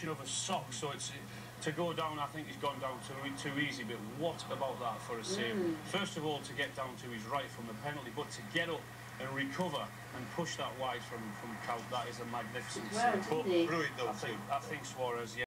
combination of a sock, so it's to go down. I think he's gone down too easy. But what about that for a save? First of all, to get down to his right from the penalty, but to get up and recover and push that wide from Cal, that is a magnificent save. Well, But I think Suarez, yeah.